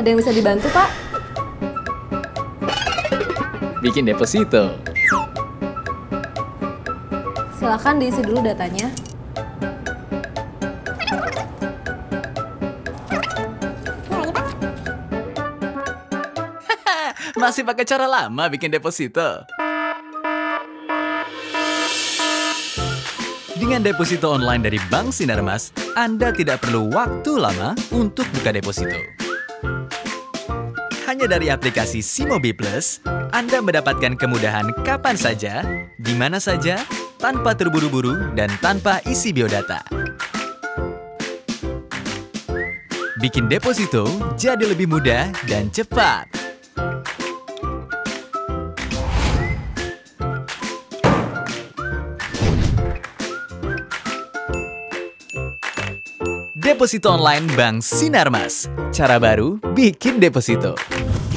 Ada yang bisa dibantu, Pak? Bikin deposito. Silakan diisi dulu datanya. Masih pakai cara lama bikin deposito? Dengan deposito online dari Bank Sinarmas, Anda tidak perlu waktu lama untuk buka deposito. Hanya dari aplikasi Simobi Plus, Anda mendapatkan kemudahan kapan saja, di mana saja, tanpa terburu-buru dan tanpa isi biodata. Bikin deposito jadi lebih mudah dan cepat. Deposito online Bank Sinarmas. Cara baru bikin deposito.